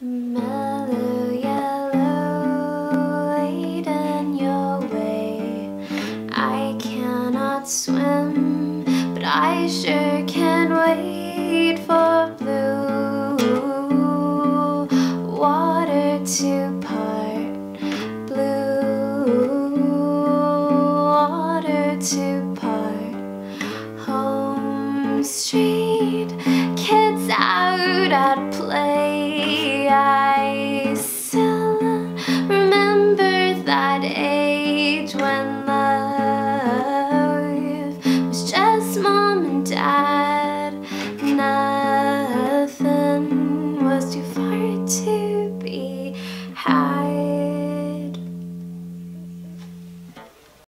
Mellow yellow, wait in your way. I cannot swim, but I sure can wait for blue water to part, blue water to part. Home street, kids out at